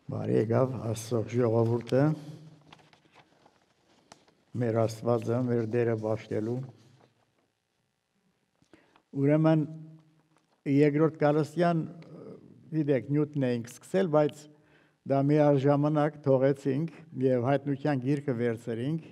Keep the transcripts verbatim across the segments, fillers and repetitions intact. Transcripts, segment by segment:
Բարի եկավ Աստծո ժողովուրդը, մեր Աստվածը, մեր Տերը բաշխելու։ Ուրեմն երկրորդ Կորինթյան գիտեք նյութն էինք սկսել, բայց դա միաժամանակ թողեցինք եւ հայտնության գիրքը վերցրինք,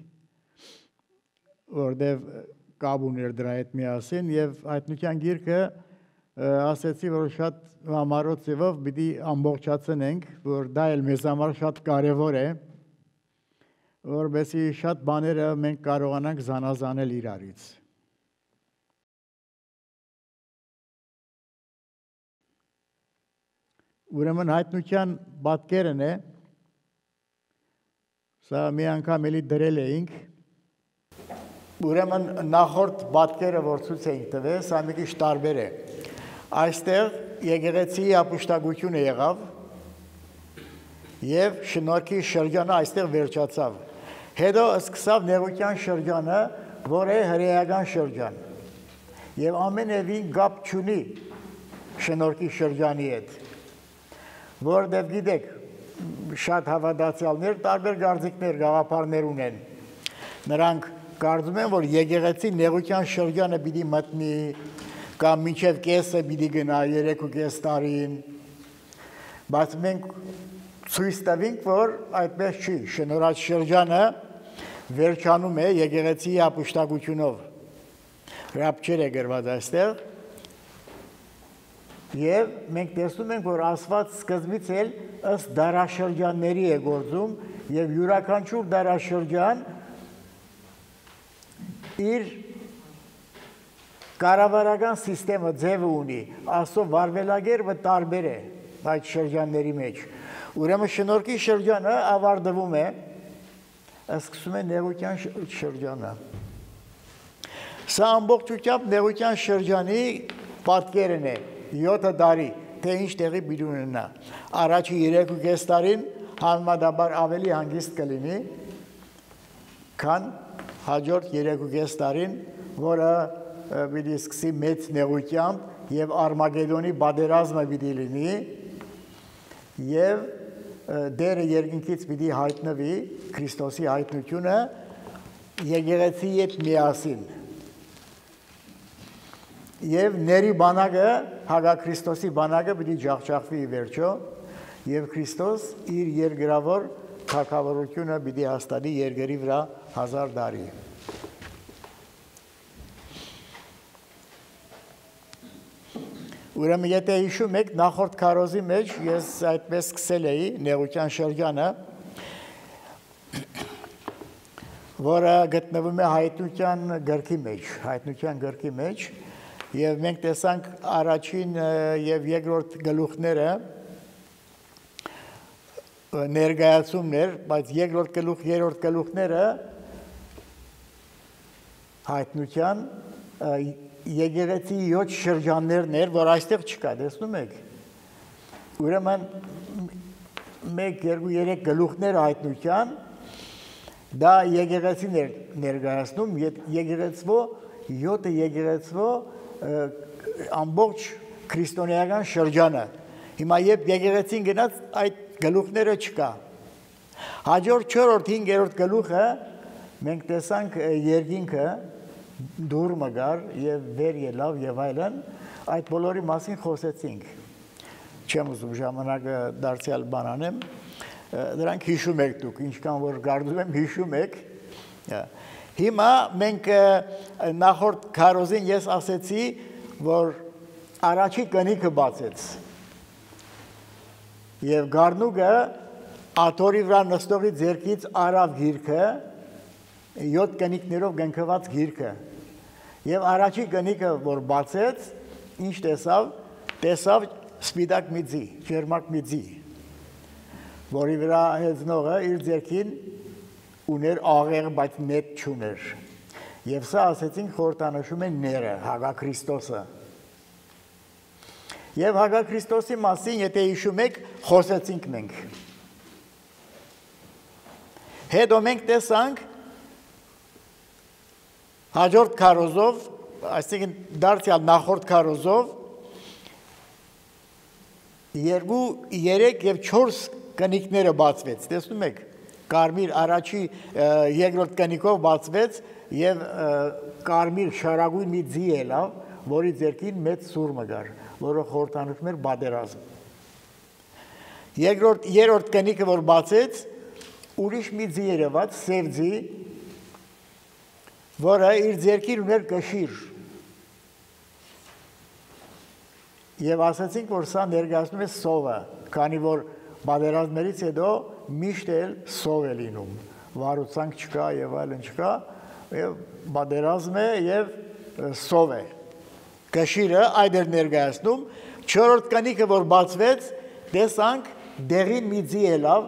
որտեվ կապ ուներ դրա հետ միասին եւ հայտնության գիրքը ասեցի, որ շատ համառոտ ձևով պիտի ամբողջացնենք, որ դա էլ մեզ համար շատ կարևոր է, որովհետեւ շատ բաները մենք կարողանանք զանազանել իրարից։ Ուրեմն հայտնության պատկերն է, սա մի անգամ էլի դրել էինք, ուրեմն նախորդ պատկերը, որ ցույց էինք տվել, սա մի քիչ տարբեր է։ Այստեղ եկեղեցիի ապուշտագությունը եղավ եւ շնորհքի շրջանը այստեղ վերջացավ։ Հետո սկսավ նեղության շրջանը, որ է հրեական շրջան։ Եվ ամենևին կապ չունի շնորհքի շրջանի հետ։ Որտեղ գիտեք, շատ հավատացյալներ տարբեր գործիքներ, գաղափարներ ունեն։ Նրանք կարծում են, որ եկեղեցի նեղության շրջանը պիտի մտնի կամ մինչև կեսը պիտի գնա երեք ու կես տարին, բայց մենք ցույց տվինք, որ այդպես չի, շնորհած շրջանը վերջանում է եկեղեցիի ապուշտագությունով, ռապչեր է գրված այստեղ, եւ մենք տեսնում ենք, որ Աստված սկզբից էլ ըստ դարաշրջանների է գործում եւ յուրաքանչյուր դարաշրջան իր կառավարական սիստեմը ձևը ունի, Աստծո վարվելագերբը տարբեր է այդ շրջանների մեջ։ Ուրեմն շնորհքի շրջանը ավարտվում է, սկսում է նեղության շրջանը։ Սա ամբողջությամբ նեղության շրջանի պատկերն է, յոթ տարի, թե ինչ տեղի պիտի ունենա։ Առաջի երեք ու կես տարին համեմատաբար ավելի հանգիստ կլինի, քան հաջորդ երեք ու կես տարին, որը պիտի սկսի մեծ նեղությամբ եւ Արմագեդոնի պատերազմը պիտի լինի եւ դերը երկինքից պիտի հայտնվի Քրիստոսի հայտնությունը եկեղեցիի հետ միասին եւ ների բանակը հակաքրիստոսի բանակը պիտի ջախջախվի վերջո եւ Քրիստոս իր երկրավոր թագավորությունը պիտի հաստատի երկրի վրա հազար տարի։ Ուրեմն եթե հիշում եք նախորդ քարոզի մեջ ես այդպես սկսել էի նեղության շրջանը, որը գտնվում է հայտնության գրքի մեջ, հայտնության գրքի մեջ, եւ մենք տեսանք առաջին եւ երկրորդ գլուխները ներկայացումներ, բայց երկրորդ գլուխ, երրորդ գլուխները հայտնության եկեղեցի յոթ շրջաններն էր, որ այստեղ չկա, տեսնում եք։ Ուրեմն մեկ, երկու, երեք գլուխներ հայտնության, դա եկեղեցին էր ներկայացնում, եկեղեցվո, յոթը եկեղեցվո ամբողջ քրիստոնեական շրջանը։ Հիմա երբ եկեղեցին գնաց, այդ գլուխները չկա։ Հաջորդ չորրորդ, հինգերորդ գլուխը մենք տեսանք երկինքը դուրմը գար եւ վեր ելավ եւ այլն, այդ բոլորի մասին խոսեցինք։ Չեմ ուզում ժամանակը դարձյալ բան անեմ, դրանք հիշում եք դուք, ինչքան որ գարդում եմ հիշում եք։ Հիմա մենք նախորդ քարոզին ես ասեցի, որ առաջի կնիքը բացեց եւ գառնուկը աթորի վրա նստողի ձեռքից արավ գիրքը, յոթ կնիկներով գնքված գիրքը։ Եվ առաջի կնիկը, որ բացեց, ինչ տեսավ, տեսավ սպիտակ մի ձի, ջերմակ մի ձի, որի վրա հեծնողը իր ձեռքին ուներ աղեղ, բայց նետ չուներ։ Եվ սա ասեցինք խորհրդանշում է ները, հակաքրիստոսը։ Եվ հակաքրիստոսի մասին, եթե հիշում եք, խոսեցինք մենք։ Հետո մենք տեսանք հաջորդ քարոզով, այսինքն դարձյալ նախորդ քարոզով երկու, երեք եւ չորս կնիկները բացվեց, տեսնում եք, կարմիր առաջի երկրորդ կնիկով բացվեց եւ կարմիր շարագույն մի ձի ելավ, որի ձեռքին մեծ սուրմը կար, որը խորհրդանշում էր պատերազմ։ Երկրորդ երրորդ կնիկը որ բացեց, ուրիշ մի ձի երևաց, սև ձի, որը իր ձեռքին ուներ կշիռ։ Եվ ասացինք, որ սա ներկայացնում է սովը, քանի որ պատերազմներից հետո միշտ էլ սով է լինում, վարուցանք չկա եւ այլն չկա, եւ պատերազմ է եւ սով է։ Կշիռը այդ էր ներկայացնում, չորրորդ կնիկը որ բացվեց, տեսանք դեղին մի ձի ելավ,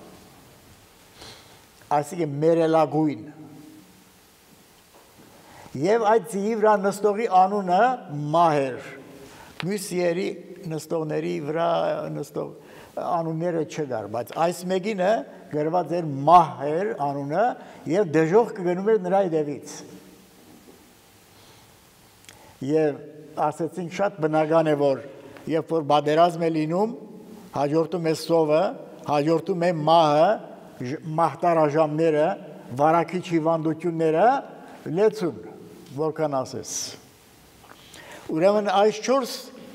այսինքն մերելագույն։ Եվ այդ ձիի վրա նստողի անունը Մահ էր։ Մյուս երի նստողների վրա նստող անունները չկար, բայց այս մեկինը գրված էր Մահ էր անունը եւ դժոխք գնում էր նրա հետևից։ Եվ ասեցինք շատ բնական է, որ երբ որ պատերազմ է լինում, հաջորդում է սովը, հաջորդում է մահը, մահտարաժամները, վարակիչ հիվանդությունները, լեցուն, որքան ասես։ Ուրեմն այս չորս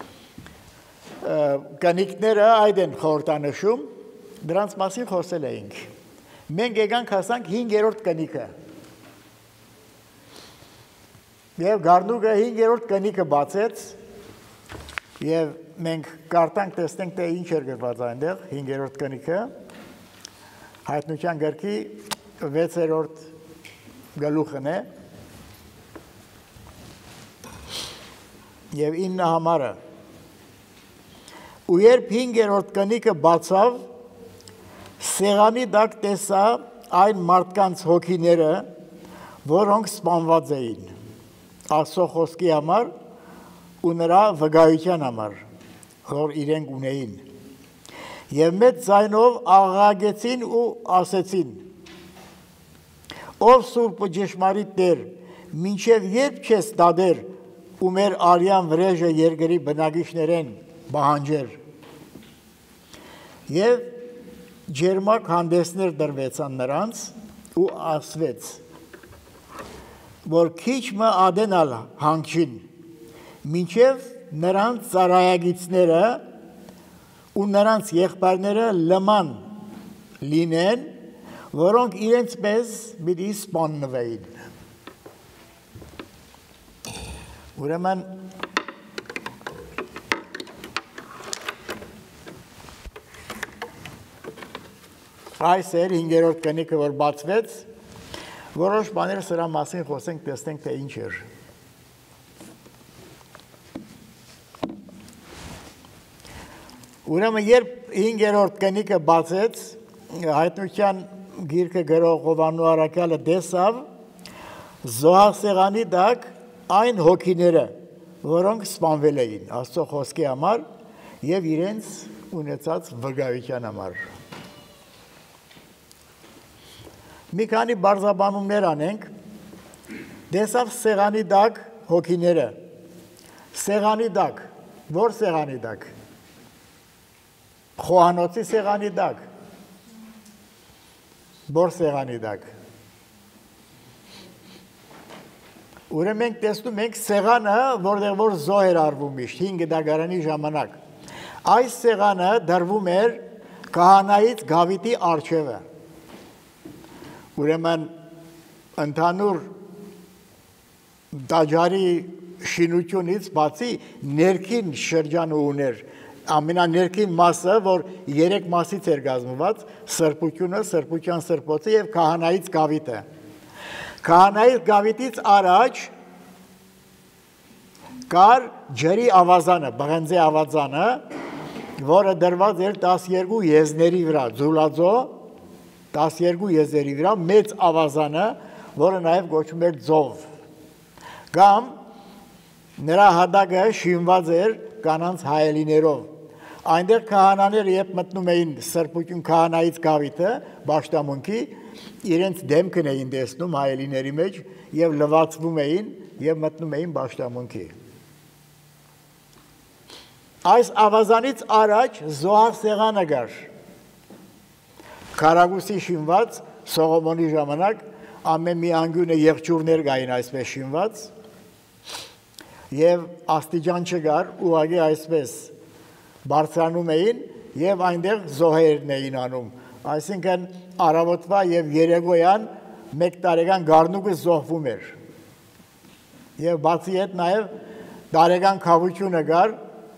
կնիկները այդ են խորհրդանշում, դրանց մասին խոսել էինք։ Մենք եկանք հասանք հինգերորդ կնիկը։ Եվ Գառնուկը հինգերորդ կնիկը բացեց, եւ մենք կարդանք տեսնենք թե ինչ էր գրված այնտեղ հինգերորդ կնիկը, Հայտնության գրքի վեցերորդ գլուխն է եւ ինը համարը։ Ու երբ հինգերորդ կնիկը բացավ, սեղանի տակ տեսա այն մարդկանց հոգիները, որոնք սպանված էին Աստծո խոսքի համար ու նրա վկայության համար, որ իրենք ունեին։ Եվ մեծ ձայնով աղաղակեցին ու ասեցին. Ով սուրբ ու ճշմարիտ Տեր, մինչև երբ չես դադեր ու մեր արյան վրեժը երկրի բնակիչներեն պահանջեր։ Եվ ջերմակ հանդեսներ դրվեցան նրանց ու ասվեց, որ քիչ մը ադենալ հանգչին, մինչև նրանց ծառայագիցները ու նրանց եղբայրները լման լինեն, որոնք իրենց պես պիտի սպանվեին։ Ուրեմն այս էր հինգերորդ կնիկը, որ բացվեց, որոշ բաներ սրա մասին խոսենք, տեսնենք թե ինչ էր։ Ուրեմն երբ հինգերորդ կնիկը բացեց, Հայտնության գիրքը գրող Հովանու Առաքյալը տեսավ զոհասեղանի տակ այն հոգիները, որոնք սպանվել էին Աստծո խոսքի համար եւ իրենց ունեցած վկայության համար։ Մի քանի բարձաբանումներ անենք, տեսավ սեղանի տակ հոգիները։ Սեղանի տակ, որ սեղանի տակ։ Խոհանոցի սեղանի տակ, որ սեղանի տակ։ Ուրեմն մենք տեսնում ենք սեղանը, որտեղ որ զոհ էր արվում միշտ հինգ դագարանի ժամանակ։ Այս սեղանը դրվում էր քահանայից Գավիթի առջևը։ Ուրեմն ընդհանուր տաճարի շինությունից բացի ներքին շրջանը ուներ, ամենաներքին մասը, որ երեք մասից էր կազմված, սրբությունը, սրբության սրբոցը եւ քահանայից գավիթը։ Քահանայից գավիթից առաջ կար ջրի ավազանը, բղենձե ավազանը, որը դրված էր տասներկու եզների վրա, ձուլաձո տասներկու եզերի վրա, մեծ ավազանը, որը նաեւ կոչվում էր ձով։ Կամ նրա հատակը շինված էր կանանց հայելիներով։ Այնտեղ քահանաները երբ մտնում էին սրբություն քահանայից գավիթը, բաշտամունքի, իրենց դեմքն էին տեսնում հայելիների մեջ եւ լվացվում էին եւ մտնում էին բաշտամունքի։ Այս ավազանից առաջ զոհասեղանը կար, Քարագուսի շինված Սողոմոնի ժամանակ ամեն մի անգյունը եղջյուրներ կային այսպես շինված եւ աստիճան չկար ուղղակի այսպես բարձրանում էին եւ այնտեղ զոհերն էին անում այսինքն առավոտվա եւ երեկոյան մեկ տարեկան գառնուկը զոհվում էր եւ բացի այդ նաեւ տարեկան խավությունը կար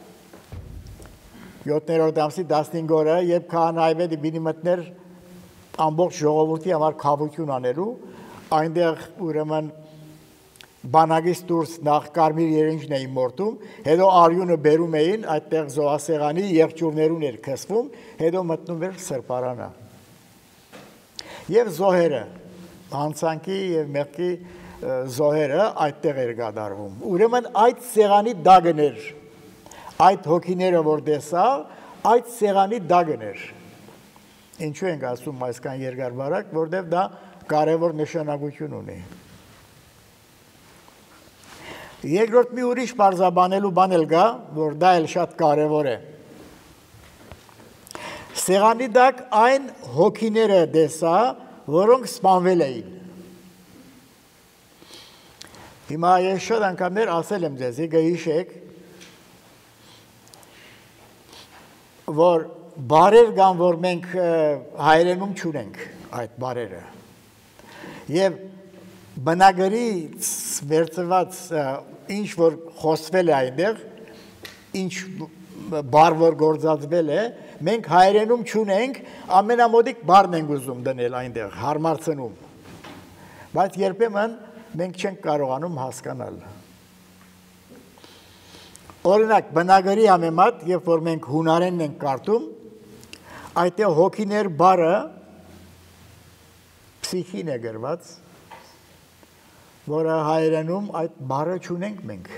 յոթերորդ ամսի տասնհինգ օրը երբ քահանայբեդը բինի մտներ ամբողջ ժողովրդի համար խավություն անելու այնտեղ ուրեմն բանագից դուրս նախ կարմիր երինջն էին մորտում հետո արյունը բերում էին այդտեղ զոհասեղանի եղջյուրներուն էր քսվում հետո մտնում էր սրբարանը եւ զոհերը հանցանքի եւ մեղքի զոհերը այդտեղ էր կատարվում ուրեմն այդ սեղանի դագն էր այդ հոգիները որ տեսա այդ սեղանի դագն էր ինչու ենք ասում այսքան երկար բարակ որտեղ դա կարևոր նշանակություն ունի երկրորդ մի ուրիշ բարձաբանելու բան էլ կա որ դա էլ շատ կարևոր է սեղանի դակ այն հոգիները տեսա որոնք սպանվել էին հիմա ես շատ անգամներ ասել եմ ձեզ գհիշեք որ բարեր կան որ մենք հայրենում չունենք այդ բարերը եւ բնագրից վերծված ինչ որ խոսվել է այնտեղ ինչ բար որ գործածվել է մենք հայրենում չունենք ամենամոդիկ բարն ենք ուզում դնել այնտեղ հարմարցնում բայց երբեմն մենք չենք կարողանում հասկանալ օրինակ բնագրի համեմատ երբ որ մենք հունարենն ենք կարդում այդտեղ հոգիներ բառը փսիխին է գրված որը հայերենում այդ բառը չունենք մենք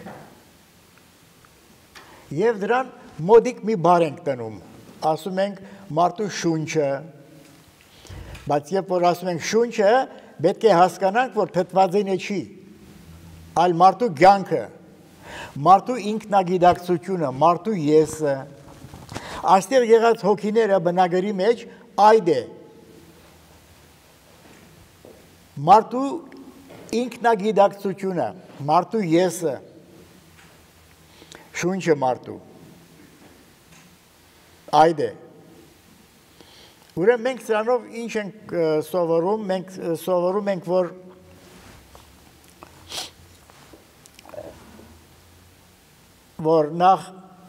եւ դրան մոդիկ մի բառ ենք տնում ասում ենք մարդու շունչը բայց երբ որ ասում ենք շունչը պետք է հասկանանք որ թթվածինը չի այլ մարդու կյանքը մարդու ինքնագիտակցությունը, մարդու եսը, այստեղ եղած հոգիները բնագրի մեջ այդ է, մարդու ինքնագիտակցությունը, մարդու եսը, շունչը մարդու, այդ է, ուրեմն մենք սրանով ինչ ենք սովորում, մենք սովորում ենք, որ որ նախ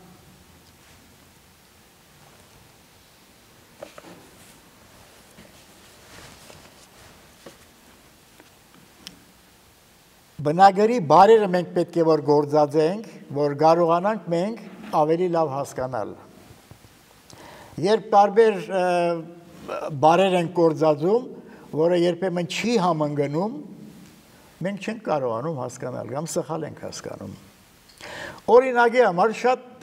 բնագրի բարերը մենք պետք է որ գործածենք, որ կարողանանք մենք ավելի լավ հասկանալ։ Երբ տարբեր բարեր ենք գործածում, որը երբեմն չի համընկնում, մենք չենք կարողանում հասկանալ, կամ սխալ ենք հասկանում։ Օրինակի համար շատ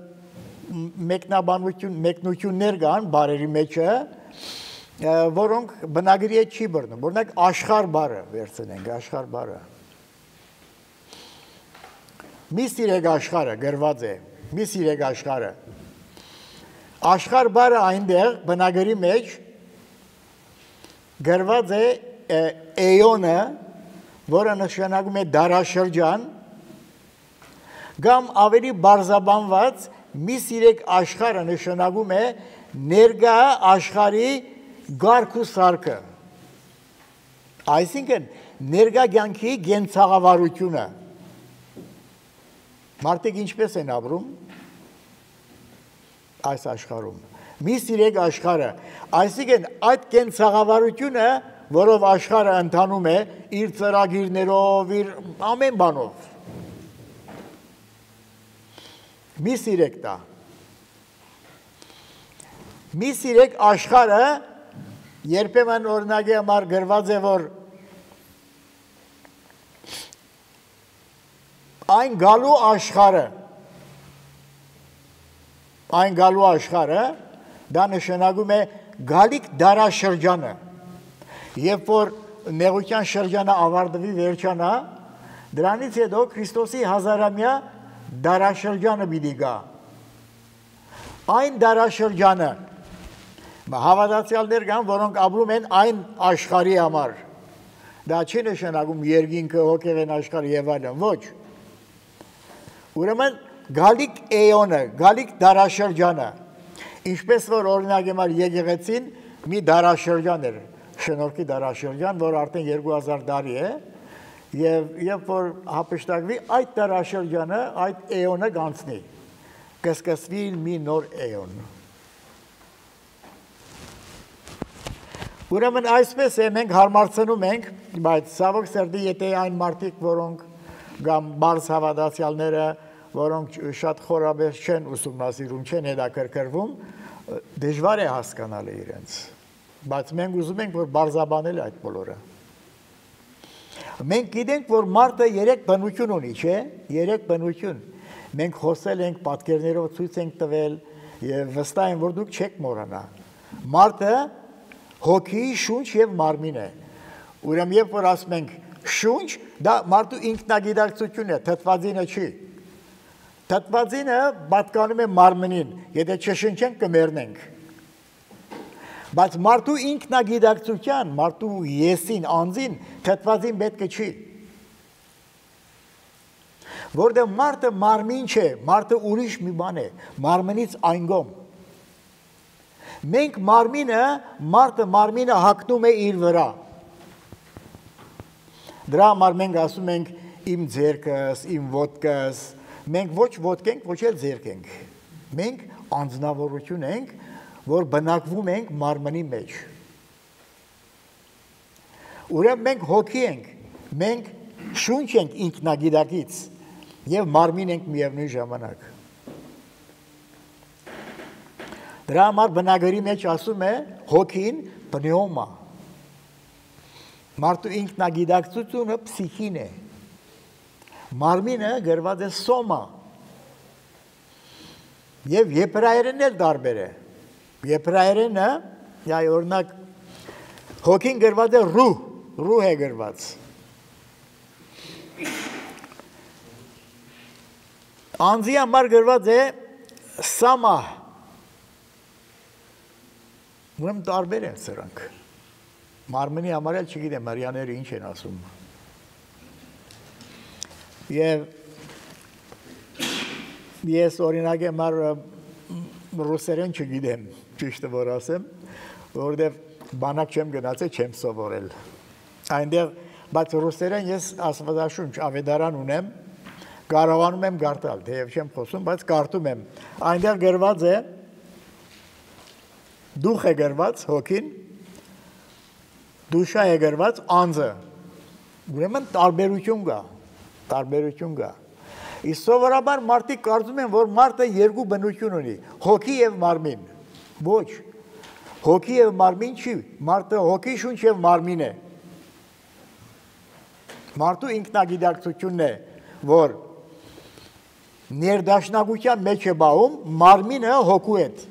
մեկնություններ կան բարերի մեջը, որոնք բնագրի հետ չի բռնում։ Օրինակ աշխարհ բառը վերցնենք, աշխարհ բառը։ Մի սիրեք աշխարհը գրված է, մի սիրեք աշխարհը։ Աշխարհ բառը այնտեղ բնագրի մեջ գրված է էյոնը, որը նշանակում է դարաշրջան, կամ ավելի բարձաբանված մի սիրեք աշխարհը նշանակում է ներկա աշխարհի գարկ ու սարքը այսինքն ներկա կյանքի կենցաղավարությունը մարդիկ ինչպես են ապրում այս աշխարհում մի սիրեք աշխարհը այսինքն այդ կենցաղավարությունը որով աշխարհը ընթանում է իր ծրագիրներով իր ամեն բանով մի սիրեք դա մի սիրեք աշխարհը երբեմն օրինակի համար գրված է որ այն գալու աշխարհը այն գալու աշխարհը դա նշանակում է գալիք դարաշրջանը երբ որ նեղության շրջանը ավարտվի վերջանա դրանից հետո Քրիստոսի հազարամյա դարաշրջանը պիտի գա այն դարաշրջանը Հավատացյալներ կան, որոնք ապրում են այն աշխարհի համար։ Դա չի նշանակում երկինքը, հոգևոր աշխարհը եւ այլն, ոչ։ Ուրեմն գալիք էոնը, գալիք դարաշրջանը, ինչպես որ օրինակ համար եկեղեցին մի դարաշրջան էր, շնորհքի դարաշրջան, որ արդեն երկու հազար տարի է, եւ երբ որ հապշտակվի այդ դարաշրջանը, այդ էոնը գանցնի, կսկսվի մի նոր էոն։ Ուրեմն այսպես է, մենք հարմարցնում ենք, բայց ցավոք սերտի, եթե այն մարդիկ, որոնք կամ բարձ հավատացյալները, որոնք շատ խորաբես չեն ուսումնասիրում, չեն հետաքրքրվում, դժվար է հասկանալ իրենց։ Բայց մենք ուզում ենք, որ բարձաբանել այդ բոլորը։ Մենք գիտենք, որ մարդը երեք բնություն ունի, չէ՞, երեք բնություն։ Մենք խոսել ենք, պատկերներով ցույց ենք տվել եւ վստահ եմ, որ դուք չեք մոռանա։ Մարդը հոգի, շունչ եւ մարմին է։ Ուրեմն երբ որ ասում ենք շունչ, դա մարդու ինքնագիտակցությունն է, թթվածինը չի։ Թթվածինը պատկանում է մարմնին, եթե չշնչենք կմեռնենք։ Բայց մարդու ինքնագիտակցության, մարդու եսին, անձին թթվածին պետք չի։ Որտեղ մարդը մարմին չէ, մարդը ուրիշ մի բան է, մարմնից այն գոմ։ Մենք մարմինը, մարդը մարմինը հագնում է իր վրա։ Դրա համար մենք ասում ենք իմ ձեռքս, իմ ոտքս, մենք ոչ ոտք ենք, ոչ էլ ձեռք ենք։ Մենք անձնավորություն ենք, որ բնակվում ենք մարմնի մեջ։ Ուրեմն մենք հոգի ենք, մենք շունչ ենք ինքնագիտակից եւ մարմին ենք միևնույն ժամանակ։ Դրա համար բնագրի մեջ ասում է հոգին պնեոմա։ Մարդու ինքնագիտակցությունը փսիխին է։ Մարմինը գրված է սոմա։ Եվ եբրայերենն էլ տարբեր է։ Եբրայերենը, այ օրինակ հոգին գրված է ռուհ, ռուհ է գրված։ Անձի համար գրված է սամա։ Ուրեմն տարբեր են սրանք։ Մարմնի համար էլ չգիտեմ, հրյաները ինչ են ասում։ Եվ ես օրինակ համար ռուսերեն չգիտեմ, ճիշտը որ ասեմ, որովհետև բանակ չեմ գնացել, չեմ սովորել։ Այնտեղ, բայց ռուսերեն ես աստվածաշունչ ավետարան ունեմ, կարողանում եմ գարտալ, թեև չեմ խոսում, բայց կարդում եմ։ Այնտեղ գրված է դուխ է գրված հոգին, դուշա է գրված անձը։ Ուրեմն տարբերություն կա, տարբերություն կա։ Իսկ սովորաբար մարդիկ կարծում են, որ մարդը երկու բնություն ունի, հոգի եւ մարմին։ Ոչ, հոգի եւ մարմին չի, մարդը հոգի, շունչ եւ մարմին է։ Մարդու ինքնագիտակցությունն է, որ ներդաշնակության մեջ է բաղում, մարմինը հոգու հետ։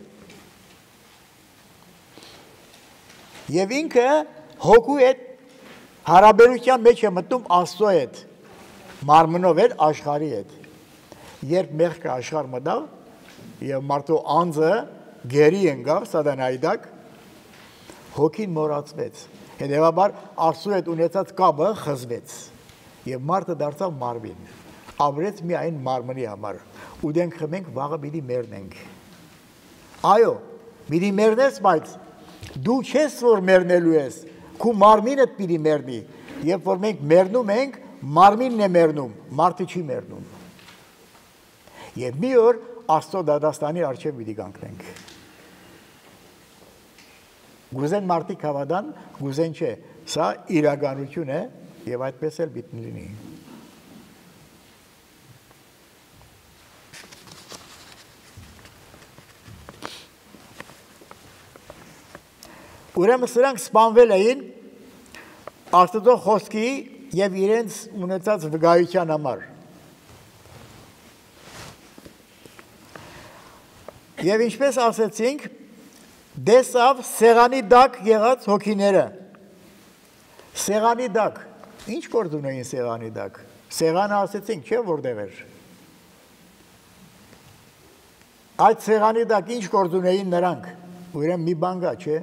Եվ ինքը հոգու հետ հարաբերության մեջ է մտնում Աստծո հետ, մարմնով հետ, աշխարհի հետ։ Երբ մեղքը աշխարհ մտավ եւ մարդու անձը գերի ընկավ սատանայի տակ, հոգին մոռացվեց։ Հետևաբար Աստծո հետ ունեցած կապը խզվեց եւ մարդը դարձավ մարմին։ Ապրեց միայն մարմնի համար։ Ուտենք խմենք, վաղը պիտի մեռնենք։ Այո, պիտի մեռնես, բայց դու չես որ մեռնելու ես, քու մարմինդ պիտի մեռնի, երբ որ մենք մեռնում ենք, մարմինն է մեռնում, մարդը չի մեռնում։ Եվ մի օր Աստծո դատաստանի առջև պիտի կանգնենք։ Գուզեն մարդիկ հավատան, գուզեն չէ, սա իրականություն է եւ այդպես էլ պիտի լինի։ Ուրեմն սրանք սպանվել էին Աստծո խոսքի եւ իրենց ունեցած վկայության համար։ Եվ ինչպես ասեցինք, դեսավ սեղանի դակ եղած հոգիները։ Սեղանի դակ, ինչ գործ ունեին սեղանի դակ։ Սեղանը ասեցինք, չէ՞ որտեղ էր։ Այդ սեղանի դակ ինչ գործ ունեին նրանք։ ուրեմն մի բան կա, չէ։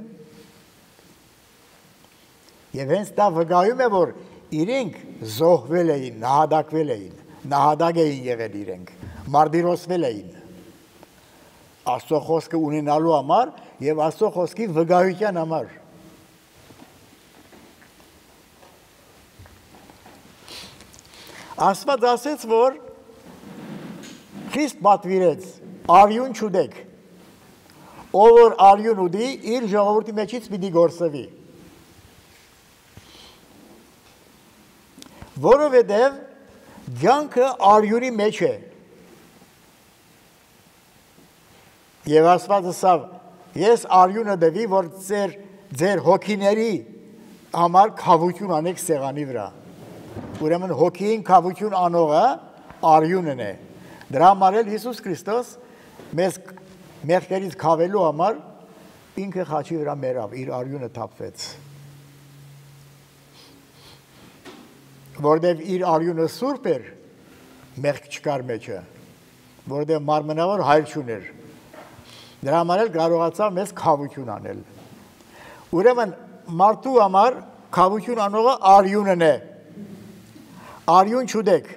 Եվ հենց դա վկայում է, որ իրենք զոհվել էին, նահատակվել էին, նահատակ էին եղել իրենք, մարտիրոսվել էին Աստծո խոսքը ունենալու համար եւ Աստծո խոսքի վկայության համար։ Աստված ասեց, որ Քրիստ պատվիրեց արյուն չուտեք, ով որ արյուն ուտի, իր ժողովրդի մեջից պիտի գործվի։ Որովհետև կյանքը արյունի մեջ է։ Եվ Աստված ասավ, ես արյունը դվի, որ ձեր, ձեր հոգիների համար քավություն անեք սեղանի վրա։ Ուրեմն հոգին քավություն անողը արյունն է։ Դրա համար էլ Հիսուս Քրիստոս մեզ մեղքերից քավելու համար ինքը խաչի վրա մեռավ, իր արյունը թափվեց։ Որտև իր արյունը սուրբ էր, մեղք չկար մեջը, որտև մարմնավոր հայր չուներ։ Դրա համար էլ կարողացավ մեզ քավություն անել։ Ուրեմն մարդու համար քավություն անողը արյունն է։ Արյուն չուտեք։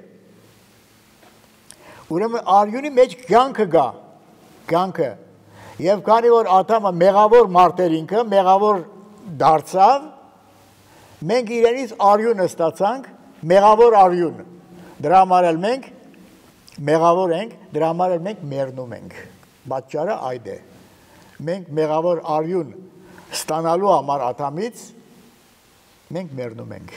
Ուրեմն արյունի մեջ կյանքը կա, կյանքը։ Եվ քանի որ Ադամը մեղավոր մարդ էր ինքը, մեղավոր դարձավ, մենք իրենից արյունը ստացանք, մեղավոր արյուն։ Դրա համար էլ մենք մեղավոր ենք, դրա համար էլ մենք մեռնում ենք։ Պատճառը այդ է։ Մենք մեղավոր արյուն ստանալու համար Ադամից մենք մեռնում ենք։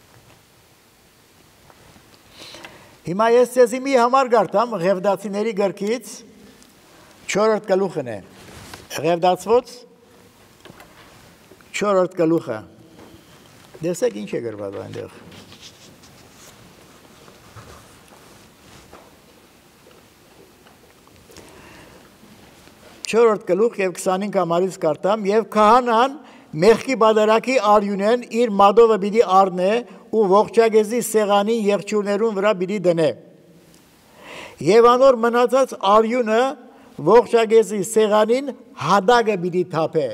Հիմա ես ձեզ մի համար գարտամ Ղևդացիների գրքից չորրորդ գլուխն է։ Ղևդացված չորրորդ գլուխը։ Դեսեք ինչ է գրված այնտեղ։ Չորրորդ գլուխ եւ քսանհինգ համարից կարտամ եւ քահանան մեղքի բادرակի արյունեն իր մադովը պիտի առնե ու ողջագեզի սեղանի եղջյուրներուն վրա պիտի դնե եւ անոր մնացած արյունը ողջագեզի սեղանին հադագը պիտի թափե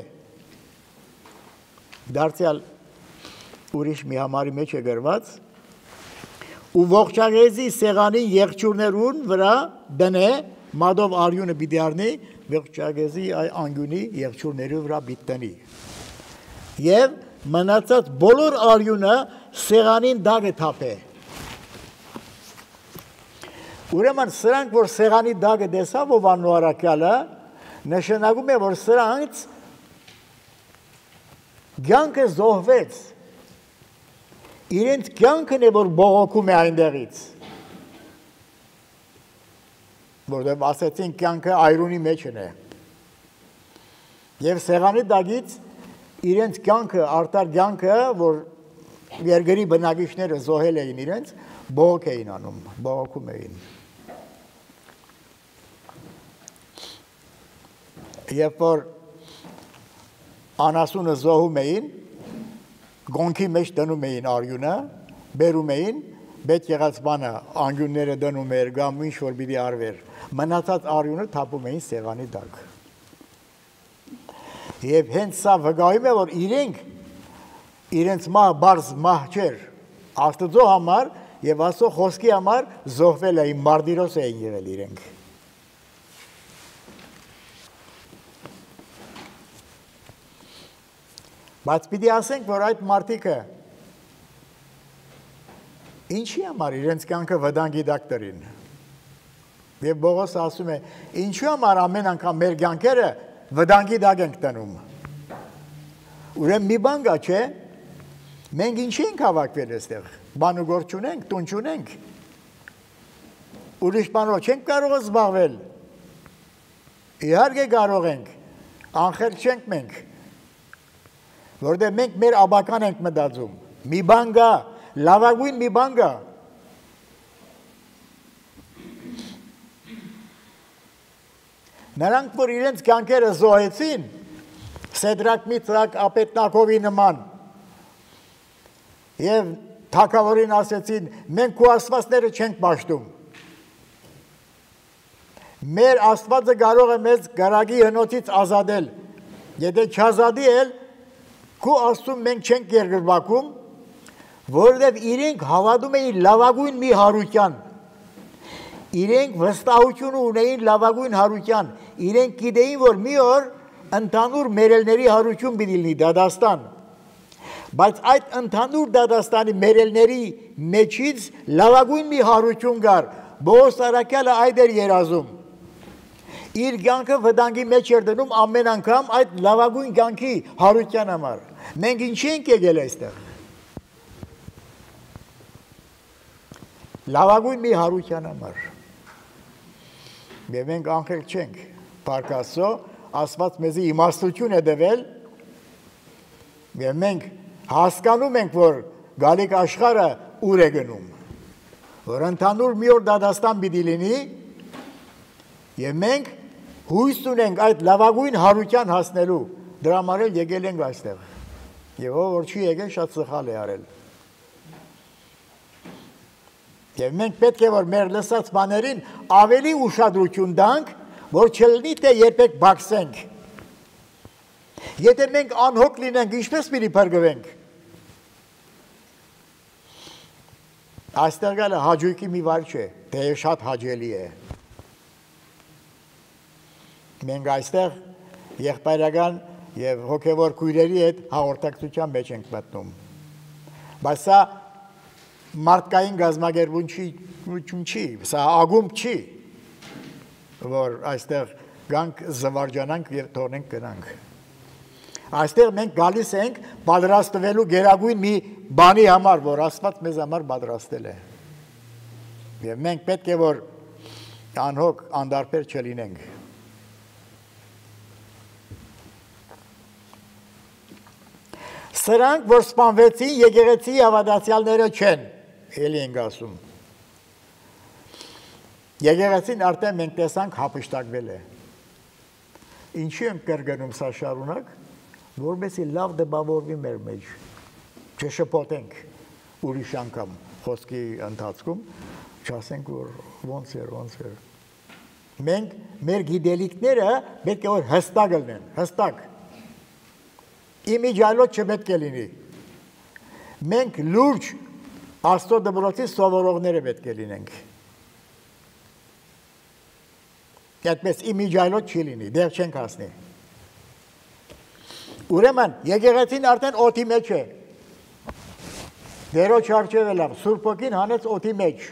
դարձյալ ուրիշ մի համարի մեջ է գրված ու ողջագեզի սեղանի եղջյուրներուն վրա դնե մադով արյունը պիտի առնի ողջագեզի անգյունի եղջյուրների վրա պիտի տնի եւ մնացած բոլոր արյունը սեղանին դագը թափե ուրեմն սրանք որ սեղանի դագը տեսավ ով աննոարակյալը նշանակում է որ սրանք կյանքը զոհվեց իրենց կյանքն է որ բողոքում է այնտեղից որտեղ ասեցին կյանքը այրունի մեջն է եւ սեղանի դագից իրենց կյանքը արտար կյանքը որ երկրի բնակիչները զոհել էին իրենց բողոք էին անում բողոքում էին երբ որ անասունը զոհում էին գոնքի մեջ դնում էին արյունը բերում էին պետք եղած բանը անգյունները դնում էր կամ ինչ որ պիտի արվեր մնացած արյունը թափում էին սեղանի տակ եւ հենց սա վկայում է որ իրենք իրենց մահ բարձ մահ չէր Աստծո համար եւ Աստծո խոսքի համար զոհվել էին մարտիրոս էին եղել իրենք բայց պիտի ասենք որ այդ մարդիկը ինչի համար իրենց կյանքը վտանգի տակ դրին եւ Պողոս ասում է ինչու համար ամեն անգամ մեր կյանքերը վտանգի տակ ենք տնում ուրեմն մի բան կա չէ մենք ինչի ենք հավաքվել այստեղ բան ու գործ չունենք տուն չունենք ուրիշ բանով չենք կարող զբաղվել իհարկե կարող ենք անխելք չենք մենք որտեղ մենք մեր աբական ենք մտածում մի բան կա լավագույն մի բան կա նրանք որ իրենց կյանքերը զոհեցին Սեդրակ Միտրակ Ապետնակովի նման եւ թագավորին ասեցին մենք քո աստվածները չենք պաշտում մեր աստվածը կարող է մեզ գարագի հնոցից ազատել Եթե չազատի էլ քու աստում մենք չենք երկրպագում, որովհետև իրենք հավատում էին լավագույն մի հարության։ Իրենք վստահություն ունեին լավագույն հարության։ Իրենք գիտեին, որ մի օր ընդհանուր մերելների հարություն պիտի լինի Դադաստան։ Բայց այդ ընդհանուր Դադաստանի մերելների մեջից լավագույն մի հարություն կար։ Պողոս առաքյալը այդ էր երազում։ Իր կյանքը վտանգի մեջ էր դնում ամեն անգամ այդ լավագույն կյանքի հարության համար։ Մենք ինչի ենք եկել այստեղ։ Լավագույն մի հարության համար։ Եվ մենք անգել չենք, Փառք Աստծո, Աստված մեզի իմաստություն է տվել, եւ մենք հասկանում ենք, որ գալիք աշխարհը ուր է գնում, որ ընդհանուր մի օր Դադաստան պիտի լինի, եւ մենք հույս ունենք այդ լավագույն հարության հասնելու, դրա համար էլ եկել ենք այստեղ, եւ ով որ չի եկել, շատ սխալ է արել։ Եվ մենք պետք է որ մեր լսած բաներին ավելի ուշադրություն տանք, որ չլինի թե երբեք բացենք։ Եթե մենք անհոգ լինենք, ինչպես պիտի փրկվենք։ Այստեղ գալը հաճույքի մի վայր չէ, թեև շատ հաճելի է։ Մենք այստեղ եղբայրական եւ հոգեվոր քույրերի հետ հաղորդակցության մեջ ենք մտնում։ Բայց սա մարդկային գազագերբություն չի, սա ագումբ չի, որ այստեղ գանք զվարճանանք եւ թողնենք գնանք։ Այստեղ մենք գալիս ենք պատրաստվելու գերագույն մի բանի համար, որ Աստված մեզ համար պատրաստել է։ Եվ մենք պետք է որ անհոգ անդարբեր չլինենք։ Սրանք, որ սպանվեցին, եկեղեցի հավատացյալները չեն, էլի ենք ասում։ Եկեղեցին արդեն մենք տեսանք հափշտակվել է։ Ինչի ենք կրկնում սա շարունակ, որպեսզի լավ դպավորվի մեր մեջ, չշփոթենք ուրիշ անգամ խոսքի ընթացքում, չասենք որ ոնց էր, ոնց էր։ Մենք մեր գիտելիքները պետք է որ հստակ լինեն, հստակ։ Իմիջիալոց չպետք է լինի։ Մենք լուրջ Աստծո դպրոցի սովորողները պետք է լինենք։ Այդպես իմիջիալոց չի լինի, դեռ չենք հասնի։ Ուրեմն, եկեղեցին արդեն օդի մեջ է։ Դերոջ արջև լավ, Սուրբ Հոգին հանեց օդի մեջ։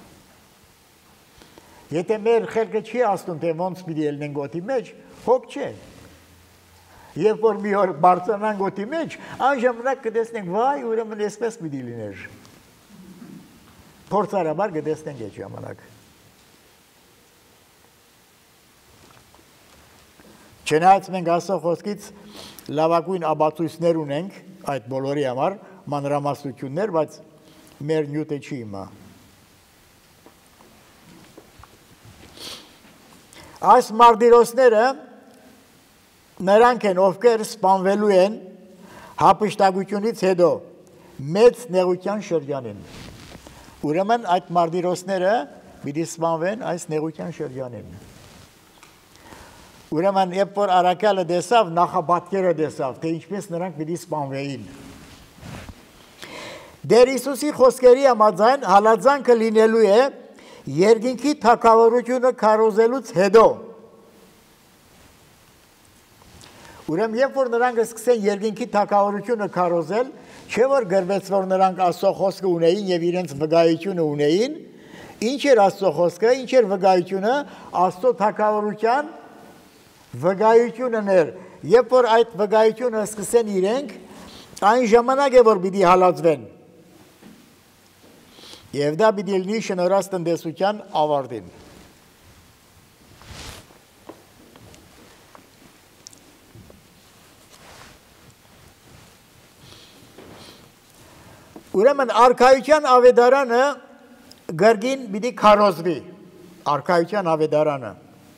Եթե մեր խելքը չի ասում, թե ոնց պիտի ելնենք օդի մեջ, հոգ չէ։ Երբ որ մի օր բարձրանանք օդի մեջ, անժամանակ կտեսնենք, վայ, ուրեմն այսպես պիտի լիներ։ Փորձարաբար կտեսնենք այդ ժամանակ։ Չնայած մենք Աստծո խոսքից լավագույն ապացույցներ ունենք այդ բոլորի համար, մանրամասնություններ, բայց մեր նյութը չի իմա։ Այս մարտիրոսները նրանք են, ովքեր սպանվելու են հափշտակությունից հետո մեծ նեղության շրջանին։ Ուրեմն այդ մարտիրոսները պիտի սպանվեն այս նեղության շրջանին։ Ուրեմն երբ որ առաքյալը տեսավ, նախապատկերը տեսավ, թե ինչպես նրանք պիտի սպանվեին։ Դեր Հիսուսի խոսքերի համաձայն հալածանքը լինելու է երկինքի թագավորությունը քարոզելուց հետո։ Ուրեմն երբ որ նրանք սկսեն երկինքի թագավորությունը քարոզել, չէ որ գրվեց որ նրանք Աստծո խոսքը ունեին եւ իրենց վկայությունը ունեին, ինչ էր Աստծո խոսքը, ինչ էր վկայությունը, Աստծո թագավորության վկայությունն էր, երբ որ այդ վկայությունը սկսեն իրենք, այն ժամանակ է որ պիտի հալածվեն։ Եվ դա պիտի լինի շնորհած տնտեսության ավարտին։ Ուրեմն արքայության ավետարանը գրգին պիտի քարոզվի, արքայության ավետարանը,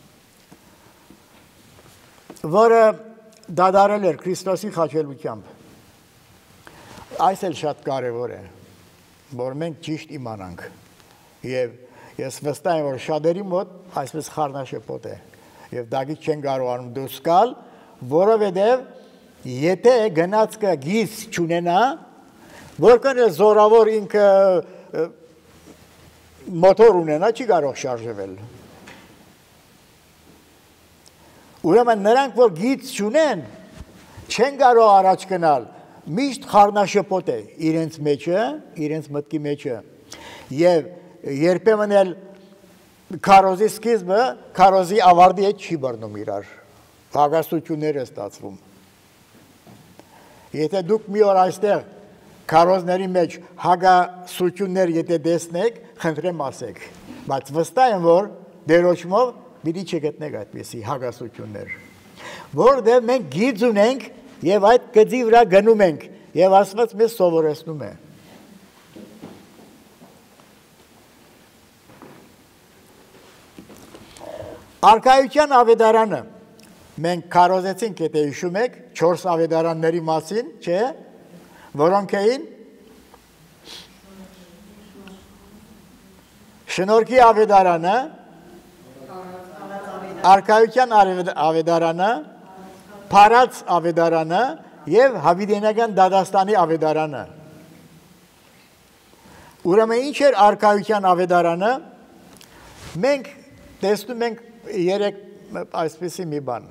որը դադարել էր Քրիստոսի խաչելությամբ։ Այս էլ շատ կարևոր է, որ մենք ճիշտ իմանանք։ Եվ ես վստահ եմ, որ շատերի մոտ այսպես խառնաշփոթ է։ Եվ դագից չեն կարողանում դուրս գալ, որովհետև եթե գնացքը գիծ չունենա, որքան էլ զորավոր ինքը մոտոր ունենա, չի կարող շարժվել։ Ուրեմն նրանք, որ գիծ չունեն, չեն կարող առաջ գնալ, միշտ խառնաշփոթ է իրենց մեջը, իրենց մտքի մեջը։ Եվ երբեմն էլ քարոզի սկիզբը քարոզի ավարտի հետ չի բռնում իրար։ Հագաստություններ է ստացվում։ Եթե դուք մի օր այստեղ քարոզների մեջ հագասություններ եթե տեսնեք, խնդրեմ ասեք, բայց վստահ եմ, որ դերոճմով պիտի չգտնեք այդպիսի հագասություններ։ Որտեղ մենք գիծ ունենք եւ այդ գծի վրա գնում ենք եւ Աստված մեզ սովորեցնում է։ Արքայության ավետարանը մենք քարոզեցինք, եթե հիշում եք, չորս ավետարանների մասին, չէ՞, որոնք էին Շնորհքի ավետարանը, Արքայության ավետարանը, Փարած ավետարանը եւ Հավիդենական Դադաստանի ավետարանը։ Ուրեմն ինչ էր Արքայության ավետարանը։ Մենք տեսնում ենք երեք այսպիսի մի բան։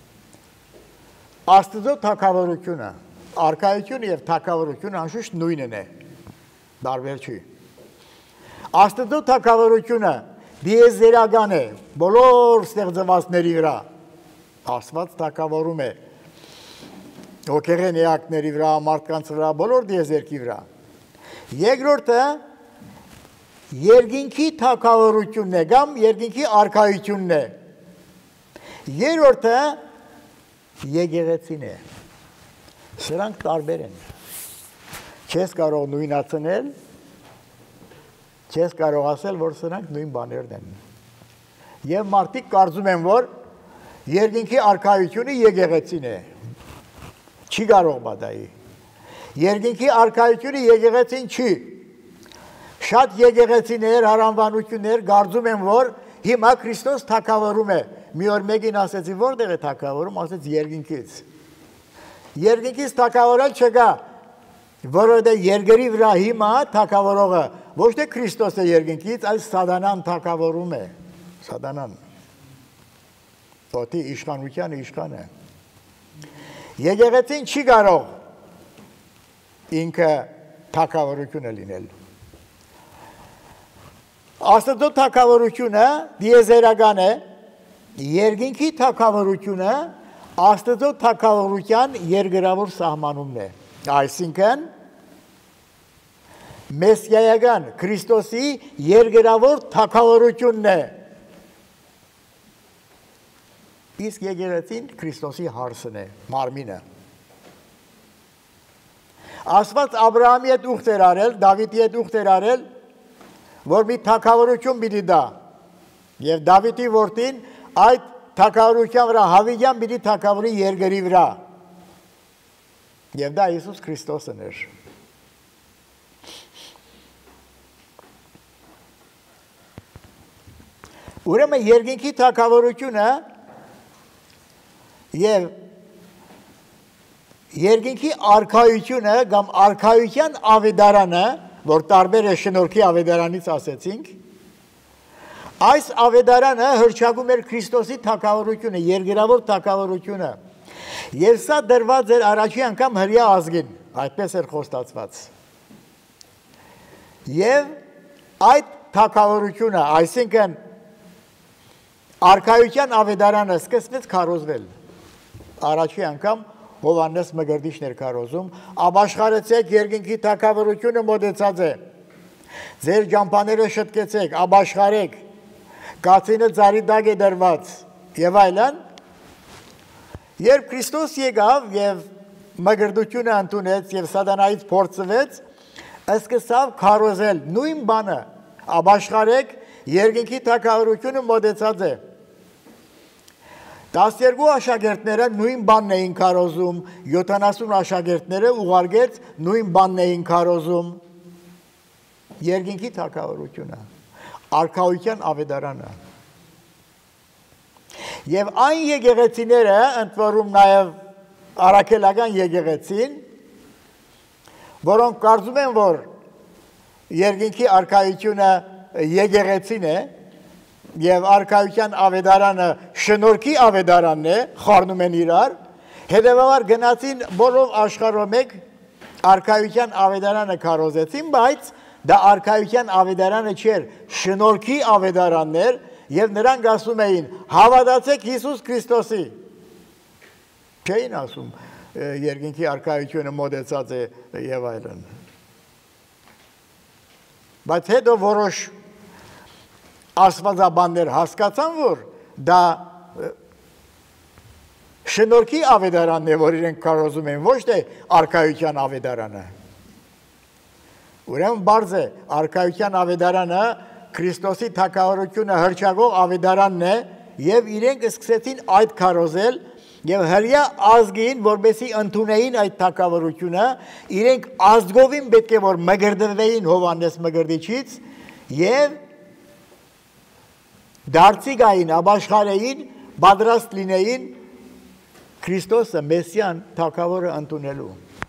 Աստծո թագավորությունը, արքայությունը եւ թագավորությունը անշուշտ նույնն է։ Տարբեր չի։ Աստծո թագավորությունը դիեզերական է, բոլոր ստեղծվածների վրա։ Աստված թագավորում է հոգեղենիակների վրա, մարդկանց վրա, բոլոր դիեզերքի վրա։ Երկրորդը երկինքի թագավորությունն է կամ երկինքի արքայությունն է։ Երրորդը եկեղեցին է։ Սրանք տարբեր են։ Չես կարող նույնացնել, չես կարող ասել, որ սրանք նույն բաներն են։ Եվ մարդիկ կարծում են, որ երկինքի արքայությունը եկեղեցին է։ Չի կարող բադայի։ Երկինքի արքայությունը եկեղեցին չի։ Շատ եկեղեցիներ, հարանվանություններ կարծում են, որ հիմա Քրիստոս թագավորում է։ Մի օր մեկին ասեցի, որտեղ է թագավորում, ասեց երկինքից։ Երկինքից թագավորել չկա, որովհետև երկրի վրա հիմա թագավորողը ոչ թե Քրիստոս է երկինքից, այլ Սատանան թագավորում է։ Սատանան։ Ոտի իշխանության իշխան է։ Եկեղեցին չի կարող ինքը թագավորությունը լինել։ Աստծո թագավորությունը դիեզերական է, երկինքի թագավորությունը Աստծո թագավորության երկրավոր սահմանումն է։ Այսինքն մեսիայական Քրիստոսի երկրավոր թագավորությունն է։ Իսկ եկեղեցին Քրիստոսի հարսն է, մարմինը։ Աստված Աբրահամի հետ ուխտ էր արել, Դավիթի հետ ուխտ էր արել, որ մի թագավորություն պիտի դա։ Եվ Դավիթի որդին այդ թագավորության վրա հավիյան պիտի թագավորի երկրի վրա։ Եվ դա Հիսուս Քրիստոսն էր։ Ուրեմն երկինքի թագավորությունը եւ երկինքի արքայությունը կամ արքայության ավետարանը, որ տարբեր է շնորհքի ավետարանից ասեցինք, այս ավետարանը հռչակում էր Քրիստոսի թագավորությունը, երկրավոր թագավորությունը։ Եվ սա դրված էր առաջի անգամ հրեա ազգին, այդպես էր խոստացված։ Եվ այդ թագավորությունը, այսինքն արքայության ավետարանը սկսվեց քարոզվել։ Առաջի անգամ Հովհաննես Մկրտիչն էր քարոզում, «Աբաշխարեցեք, երկինքի թագավորությունը մոտեցած է։ Ձեր ճամփաները շտկեցեք, աբաշխարեք, կացինը ծառի տակ է դրված» եւ այլն։ Երբ Քրիստոս եկավ եւ մկրտությունը ընդունեց եւ սատանայից փորձվեց, սկսավ քարոզել նույն բանը. «Աբաշխարեք, երկինքի թագավորությունը մոտեցած է»։ տասներկու աշակերտները նույն բանն էին քարոզում, յոթանասուն աշակերտները ուղարկեց նույն բանն էին քարոզում։ Երկինքի թագավորությունը, արքայության ավետարանը։ Եվ այն եկեղեցիները, ընդ որում նաև առաքելական եկեղեցին, որոնք կարծում են, որ երկինքի արքայությունը եկեղեցին է, եւ արքայության ավետարանը շնորհքի ավետարանն է, խառնում են իրար, հետեւաբար գնացին բոլոր աշխարհով մեկ արքայության ավետարանը քարոզեցին, բայց դա արքայության ավետարանը չէր, շնորհքի ավետարանն էր, եւ նրանք ասում էին. հավատացեք Հիսուս Քրիստոսի։ Չէին ասում երկինքի արքայությունը մոդեցած է եւ այլն։ Բայց հետո որոշ աստվածաբաններ հասկացան, որ դա շնորհքի ավետարանն է, որ իրենք քարոզում են, ոչ թե արքայության ավետարանը։ Ուրեմն բարձ է, արքայության ավետարանը Քրիստոսի թագավորությունը հռչակող ավետարանն է, եւ իրենք սկսեցին այդ քարոզել, եւ հրյա ազգին, որբեսի ընդունեին այդ թագավորությունը, իրենք ազգովին պետք է որ մգրդվեին Հովհաննես Մկրտիչից եւ դարձիգային, ապաշխարեին, պատրաստ լինեին Քրիստոսը Մեսիան թագավորը ընդունելու։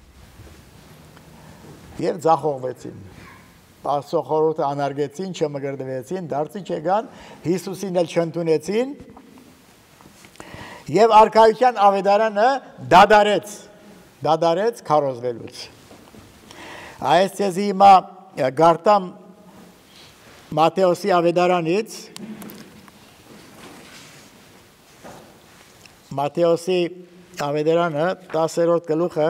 Եվ ձախողվեցին։ Աստծո խորհուրդը անարգեցին, չմկրտվեցին, դարձի չեկան, Հիսուսին էլ չընդունեցին, եւ արքայության ավետարանը դադարեց, դադարեց քարոզվելուց։ Այս ցեզի հիմա գարտամ Մատթեոսի ավետարանից, Մատթեոսի ավետարանը տասերորդ գլուխը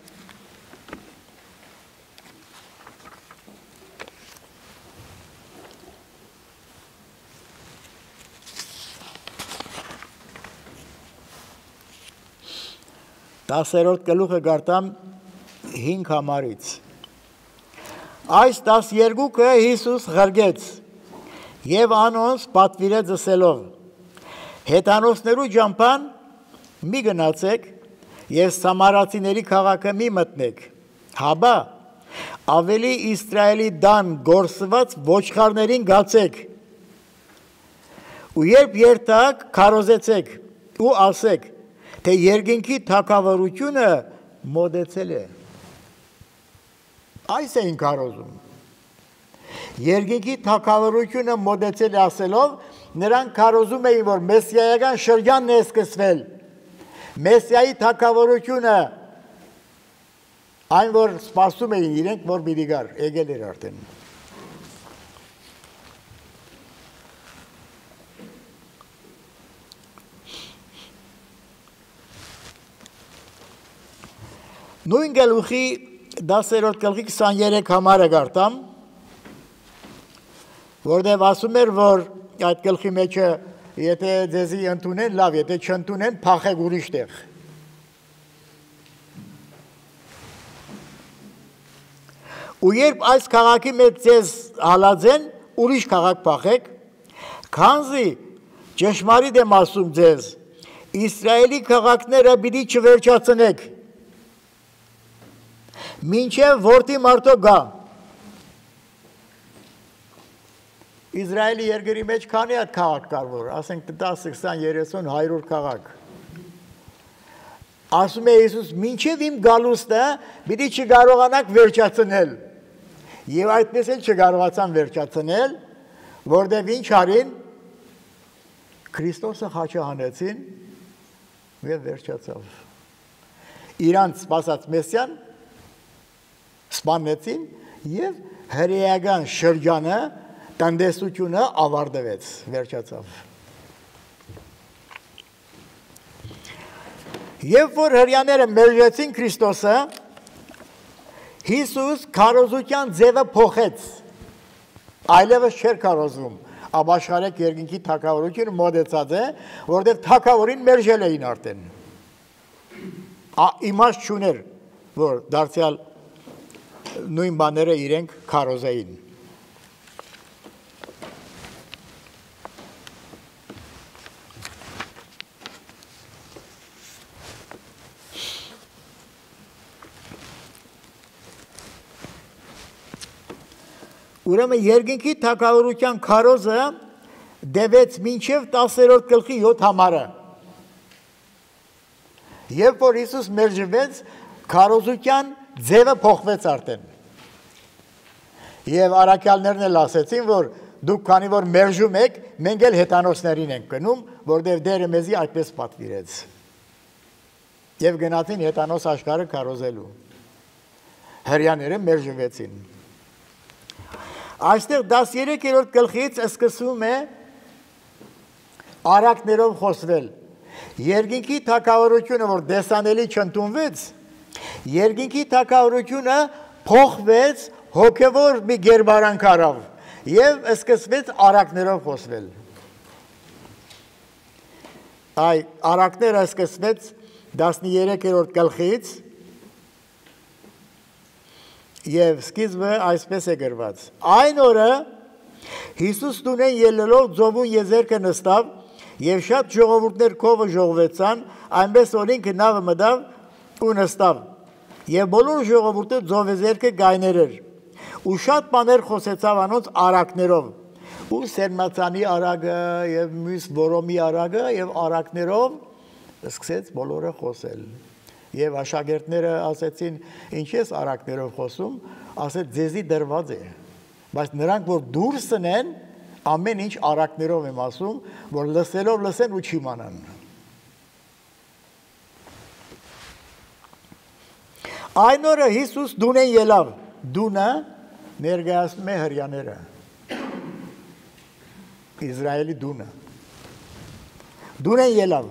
տասերորդ գլուխը գարտամ հինգ համարից։ Այս տասներկուքը Հիսուս ղրգեց եւ անոնց պատվիրեց ասելով. Հեթանոսներու ջամփան մի գնացեք եւ Սամարացիների քաղաքը մի մտնեք, հաբա ավելի Իսրայելի դան գործված ոչխարներին գացեք, ու երբ երթակ քարոզեցեք ու ասեք, թե երկինքի թագավորությունը մոտեցել է։ Այս էին քարոզում։ Երկինքի թագավորությունը մոտեցել է ասելով, նրանք քարոզում էին, որ մեսիայական շրջանն է սկսվել։ Մեսիայի թագավորությունը այն որ սպասում էին իրենք, որ պիտի գար, եկել էր արդեն։ Նույն գլուխի դասերորդ գլխի քսաներեք համարը գարտամ, որտեղ ասում էր, որ այդ գլխի մեջը եթե ձեզի ընդունեն, լավ, եթե չընդունեն, փախեք ուրիշ տեղ։ Ու երբ այս քաղաքի մեջ ձեզ հալածեն, ուրիշ քաղաք փախեք, քանզի ճշմարիտ եմ ասում ձեզ, Իսրայելի քաղաքները պիտի չվերջացնեք, մինչև որդի մարդո գա։ Իսրայելի երկրի մեջ քանի հատ քաղաք կար, որ ասենք դաս, քսան, երեսուն, հարյուր քաղաք։ Ասում է Հիսուս, մինչև իմ գալուստը պիտի չկարողանաք վերջացնել։ Եվ այդպես էլ չկարողացան վերջացնել, որտեղ ինչ արին, Քրիստոսը խաչը հանեցին եւ վերջացավ։ Իրանց սպասած Մեսիան սպանեցին եւ հրեական շրջանը տնտեսությունը ավարտվեց, վերջացավ։ Երբ որ հրեաները մերժեցին Քրիստոսը, Հիսուս քարոզության ձևը փոխեց, այլևս չէր քարոզում, ապաշխարեք երկինքի թագավորությունը մոտեցած է, որտեղ թագավորին մերժել էին արդեն։ Իմաստ չուներ, որ դարձյալ նույն բաները իրենք քարոզեին։ Ուրեմն երկինքի թագավորության քարոզը դեվեց մինչև տասերորդ գլխի յոթ համարը։ Երբ որ Հիսուս մերժվեց, քարոզության ձևը փոխվեց արդեն։ Եվ առաքյալներն էլ ասեցին, որ դուք քանի որ մերժում եք, մենք էլ հետանոսներին ենք գնում, որտեղ Տերը մեզի այդպես պատվիրեց։ Եվ գնացին հետանոս աշխարհը քարոզելու։ Հրեաները մերժվեցին։ Այստեղ տասներորդ գլխից սկսվում է արակներով խոսվել։ Երկինքի թագավորությունը, որ դեսանելի չընդունվեց, երկինքի թագավորությունը փոխվեց հոգևոր մի գերբարանք արավ եւ սկսվեց արակներով խոսվել։ Այ արակները սկսվեց տասներորդ գլխից եւ սկիզբը այսպես է գրված. Այն օրը Հիսուս տունեն ելնելով ծովուն եզերքը նստավ եւ շատ ժողովուրդներ քովը ժողվեցան, այնպես որ ինքը նավը մտավ ու նստավ եւ բոլոր ժողովուրդը ծովեզերքը գայներ էր ու շատ բաներ խոսեցավ անոնց արակներով ու սերմացանի արագը եւ մյուս որոմի արագը եւ արակներով սկսեց բոլորը խոսել եւ աշակերտները ասեցին ինչ ես արակներով խոսում, ասեց ձեզի դրված է, բայց նրանք որ դուրս ընեն ամեն ինչ արակներով եմ ասում, որ լսելով լսեն ու չիմանան։ Այն օրը Հիսուս դունեն ելավ, դունը ներկայացնում է հրեաները, Իսրայելի դունը, դունեն ելավ,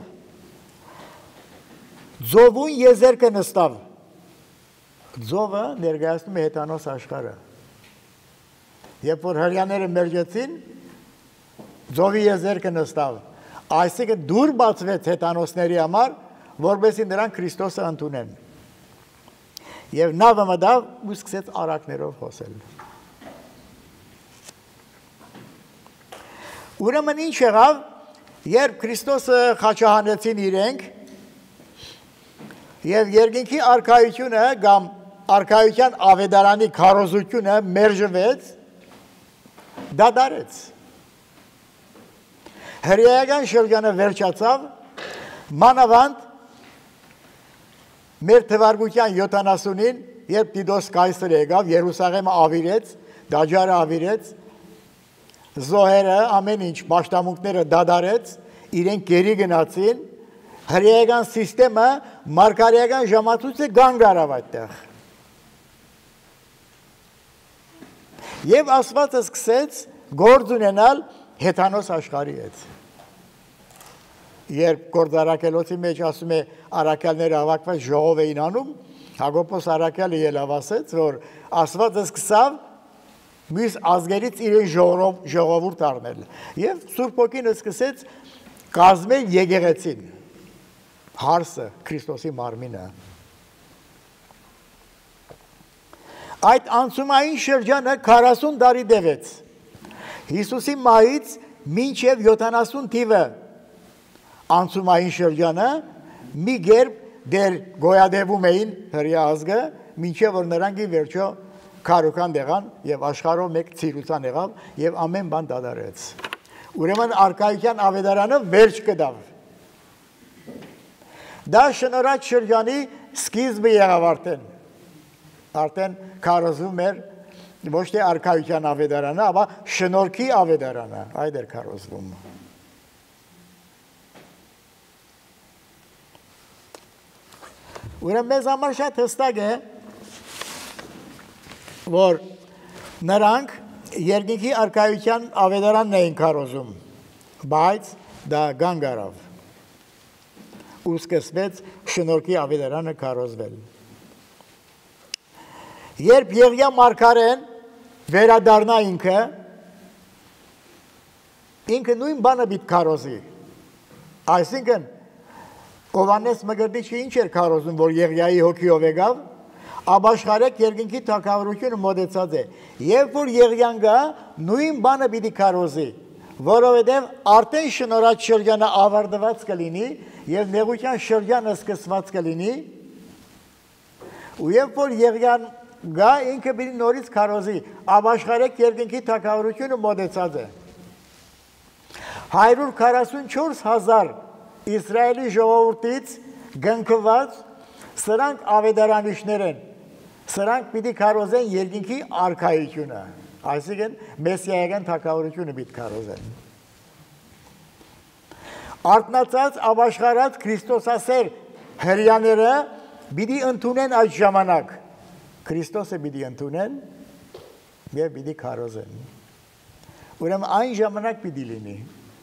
ծովուն եզերքը նստավ, ծովը ներկայացնում է հետանոս աշխարհը, երբ որ հրեաները մերժեցին, ծովի եզերքը նստավ, այսինքն դուր բացվեց հետանոսների համար, որպեսզի նրանք Քրիստոսը ընդունեն։ Եվ նավը մտավ ու սկսեց արակներով խոսել։ Ուրեմն ինչ եղավ, երբ Քրիստոսը խաչահանեցին իրենք, եւ երկինքի արքայությունը կամ արքայության ավետարանի քարոզությունը մերժվեց, դադարեց։ Հրեական շրջանը վերջացավ, մանավանդ մեր թվարկության յոթանասունին, երբ Տիտոս կայսրը եկավ, Երուսաղեմը ավիրեց, Դաջարը ավիրեց, զոհերը, ամեն ինչ, պաշտամունքները դադարեց, իրենք գերի գնացին, հրեական սիստեմը մարգարեական ժամացույցը կանգ առավ այդտեղ։ Եվ Աստվածը սկսեց գործ ունենալ հեթանոս աշխարհի հետ։ Երբ գործարակելոցի մեջ ասում է առաքյալները հավաքված ժողով էին անում, Հակոբոս առաքյալը ելավ ասեց, որ Աստվածը սկսավ մյուս ազգերից իրեն ժողովուրդ առնել։ Եվ Սուրբ Հոգին սկսեց կազմել եկեղեցին, հարսը, Քրիստոսի մարմինը։ Այդ անցումային շրջանը քառասուն տարի տևեց։ Հիսուսի մահից մինչև յոթանասուն թիվը անցումային շրջանը մի գերբ դեր գոյատևում էին հրեա ազգը, մինչև որ նրանք ի վերջո քարոքան եղան եւ աշխարհով մեկ ցիրուցան եղավ եւ ամեն բան դադարեց։ Ուրեմն արքայության ավետարանը վերջ կդավ։ Դա շնորհաց շրջանի սկիզբը եղավ արդեն։ Արդեն քարոզվում էր ոչ թե արքայության ավետարանը, ապա շնորհքի ավետարանը, այդ էր քարոզվում։ Ուրեմն մեզ համար շատ հստակ է, որ նրանք երկինքի արքայության ավետարանն էին քարոզում, բայց դա կանգ առավ ու սկսվեց շնորհքի ավետարանը քարոզվել։ Երբ Եղիա մարգարեն վերադառնա ինքը, ինքը նույն բանը պիտի քարոզի։ Այսինքն Հովհաննես Մկրտիչը ինչ էր քարոզում, որ Եղիայի հոգիով եկավ, ապաշխարեք երկինքի թագավորությունը մոտեցած է։ Երբ որ Եղիան գա, նույն բանը պիտի քարոզի, որովհետև արդեն շնորհաց շրջանը ավարտված կլինի եւ նեղության շրջանը սկսված կլինի, ու երբ որ Եղիան գա, ինքը պիտի նորից քարոզի, ապաշխարեք երկինքի թագավորությունը մոտեցած է։ հայրուր քառասունչորս հազար Իսրայելի ժողովրդից գնքված սրանք ավետարանիչներ են, սրանք պիտի քարոզեն երկինքի արքայությունը, այսինքն մեսիայական թագավորությունը պիտի քարոզեն։ Արթնացած ապաշխարած Քրիստոսասեր հրյաները պիտի ընդունեն այդ ժամանակ, Քրիստոսը պիտի ընդունեն և պիտի քարոզեն։ Ուրեմն այն ժամանակ պիտի լինի։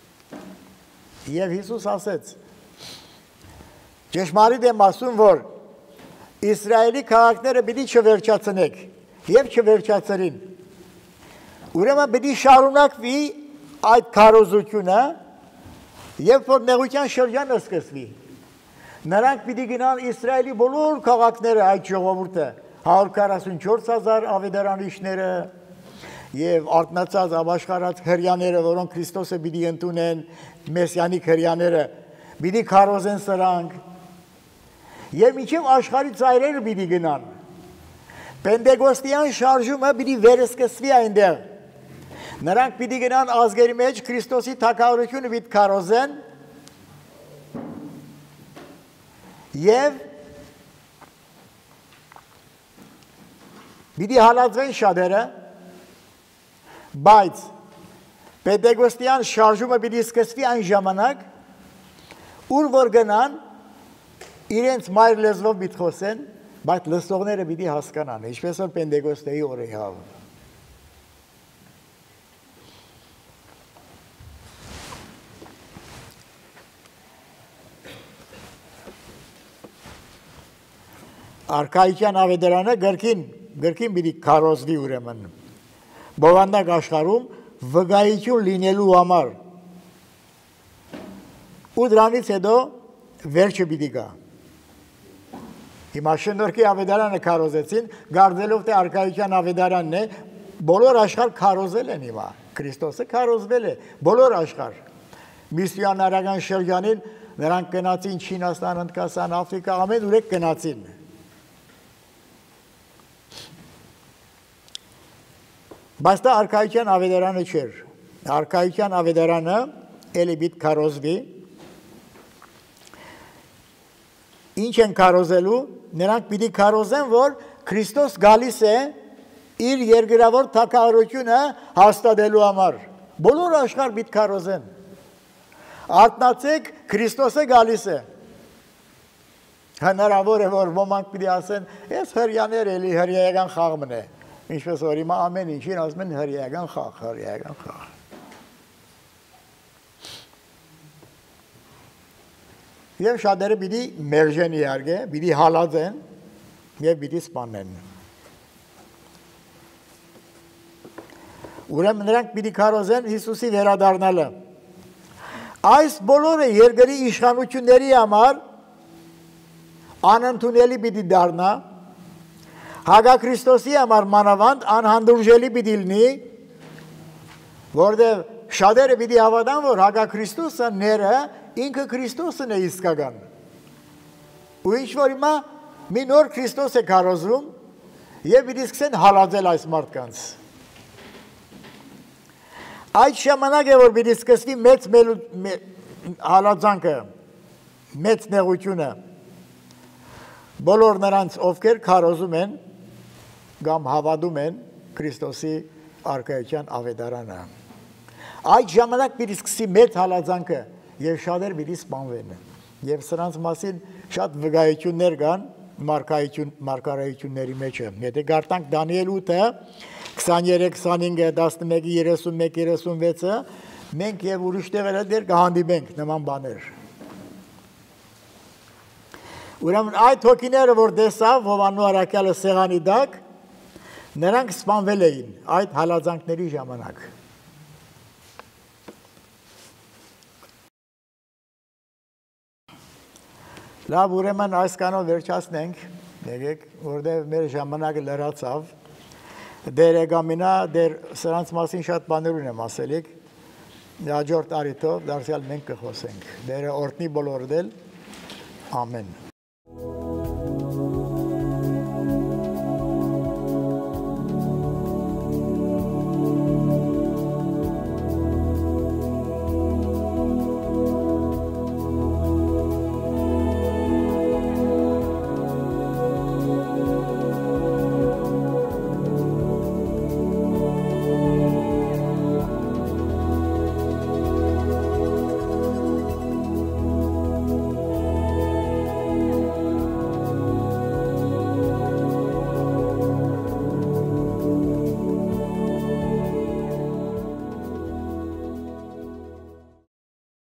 Եվ Հիսուս ասեց, ճշմարիտ եմ ասում, որ Իսրայելի քաղաքները պիտի չվերջացնեք և չվերջացրին։ Ուրեմն պիտի շարունակվի այդ քարոզությունը, երբ որ նեղության շրջանը սկսվի։ Նրանք պիտի գնան Իսրայելի բոլոր քաղաքները այդ ժողովուրդը, հարյուր քառասունչորս հազար ավետարանիչները և արթնացած ապաշխարած հրյաները, որոնք Քրիստոսը պիտի ընդունեն, մեսիանիկ հրյաները, պիտի քարոզեն սրանք, և մինչև աշխարհի ծայրերը պիտի գնան։ Պենտեկոստյան շարժումը պիտի վերսկսվի այնտեղ։ Նրանք պիտի գնան ազգերի մեջ Քրիստոսի թագավորությունը պիտի քարոզեն և պիտի հալածվեն շատերը, բայց Պենտեկոստյան շարժումը պիտի սկսվի այն ժամանակ, ուր որ գնան իրենց մայր լեզվով պիտի խոսեն, բայց լսողները պիտի հասկանան, ինչպես որ Պենտեկոստեի օրեհավ։ Արքայության ավետարանը գրքին, գրքին պիտի քարոզվի ուրեմն։ Բովանդակ աշխարհում վկայություն լինելու համար։ Ու դրանից հետո վերջը պիտի գա։ Հիմա շնորհքի ավետարանը քարոզեցին, գարձելով թե արքայության ավետարանն է, բոլոր աշխարհ քարոզել են հիմա։ Քրիստոսը քարոզվել է, բոլոր աշխարհ։ Միսիոնարական շրջանին նրանք գնացին Չինաստան, Հնդկաստան, Աֆրիկա, ամեն ուրեք գնացին։ Բայց դա արքայության ավետարանը չէր։ Արքայության ավետարանը էլի պիտի քարոզվի։ Ինչ են քարոզելու, նրանք պիտի քարոզեն, որ Քրիստոս գալիս է իր երկրավոր թագավորությունը հաստատելու համար։ Բոլոր աշխարհ պիտի քարոզեն։ Արթնացեք, Քրիստոսը գալիս է։ Հնարավոր է, որ ոմանք պիտի ասեն, ես հրյաներ էլի հրյայական խաղմն է։ Ինչպես որ հիմա ամեն ինչին ասում են հրյայական խաղ, հրյայական խաղ։ Եվ շատերը պիտի մերժեն իհարկե, պիտի հալածեն և պիտի սպանեն։ Ուրեմն նրանք պիտի քարոզեն Հիսուսի վերադառնալը։ Այս բոլորը երկրի իշխանությունների համար անընդունելի պիտի դառնա, Հակաքրիստոսի համար մանավանդ անհանդուրժելի պիտի լինի, որտեղ շատերը պիտի հավատան, որ Հակաքրիստոսը ները ինքը Քրիստոսն է իսկական։ Ու ինչ որ հիմա մի նոր Քրիստոս է քարոզում և պիտի սկսեն հալածել այս մարդկանց։ Այդ ժամանակ է, որ պիտի սկսվի մեծ հալածանքը, մեծ նեղությունը։ Բոլոր նրանց, ովքեր քարոզում են կամ հավատում են Քրիստոսի արքայության ավետարանը։ Այդ ժամանակ պիտի սկսի մեծ հալածանքը և շատեր պիտի սպանվեն։ Եվ սրանց մասին շատ վկայություններ կան մարգարեությունների մեջը։ Եթե գարտանք Դանիել ութը, քսաներեք, քսանհինգը, տասնմեկ, երեսունմեկ, երեսունվեցը, մենք և ուրիշ տեղերը դեր կհանդիպենք նման բաներ։ Ուրեմն այդ հոգիները, որ տեսավ Հովանու առաքյալը սեղանի տակ, նրանք սպանվել էին այդ հալածանքների ժամանակ։ Լավ, ուրեմն այս կանով վերջացնենք, եկեք, որտեղ մեր ժամանակը լրացավ, դեր եկամինա, դեր սրանց մասին շատ բաներ ունեմ ասելիք, հաջորդ առիթով դարձյալ մենք կխոսենք, դերը օրհնի բոլորդ էլ, ամեն։